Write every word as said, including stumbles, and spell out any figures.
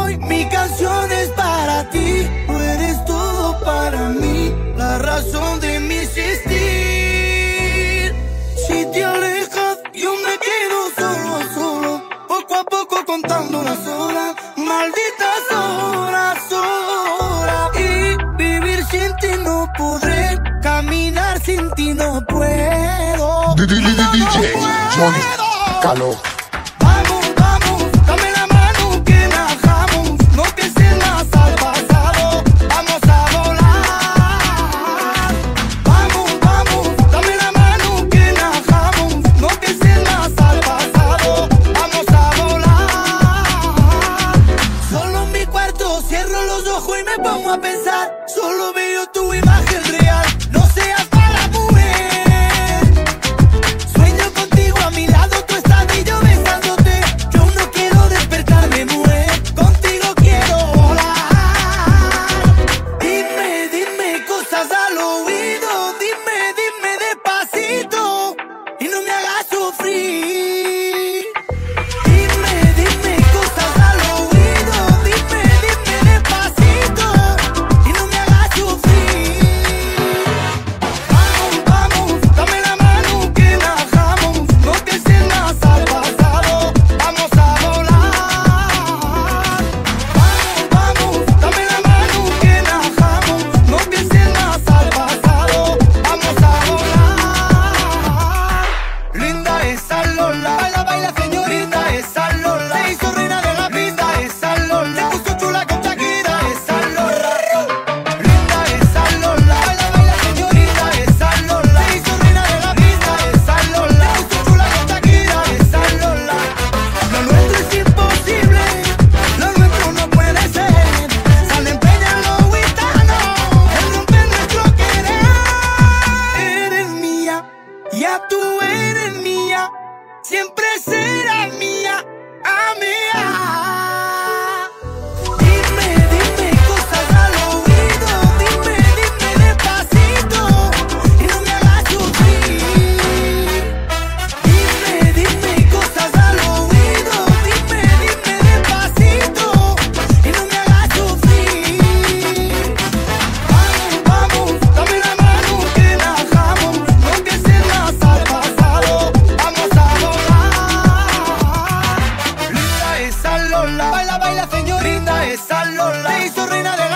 hoy mi canción es para ti. Tú eres todo para mí, la razón de mi existir. Si te alejas, yo me quedo solo, solo, poco a poco contando las horas, malditas horas, horas. Y vivir sin ti no podré, caminar sin ti no puedo. D J Johnny Caló. Vamos, vamos, dame la mano que viajamos, no pienses más al pasado, vamos a volar. Vamos, vamos, dame la mano que viajamos, no pienses más al pasado, vamos a volar. Solo en mi cuarto cierro los ojos y me pongo a pensar, solo veo tu imagen real, no seas mala mujer. Sueño contigo a mi lado, tú estás y yo besándote. Yo no quiero despertarme, mujer, contigo quiero volar. Dime, dime cosas al oído, dime, dime despacito y no me hagas sufrir. Dime, dime cosas al oído, dime, dime despacito y no me hagas sufrir. Vamos, vamos, dame la mano que viajamos, no pienses más al pasado, vamos a volar. Vamos, vamos, dame la mano que viajamos, no pienses más al pasado, vamos a volar. Linda esa Lola, baila, baila señorita, esa Lola se hizo reina de la pista, esa Lola se puso chula con Shakira, esa Lola. Linda esa Lola, baila, baila señorita, esa Lola se hizo reina de la pista, esa Lola se puso chula con Shakira, esa Lola. Lo nuestro es imposible, lo nuestro no puede ser. Salen peña los gitanos, el romper nuestro querer. Eres mía, ya tú eres mía, siempre serás mía, amiga. Dime, dime cosas al oído, dime, dime despacito y no me hagas sufrir. Dime, dime cosas al oído, dime, dime despacito y no me hagas sufrir. Vamos, vamos, dame la mano que viajamos, no pienses más al pasado, vamos a volar. Linda esa Lola, baila, baila señorita, esa Lola se hizo reina de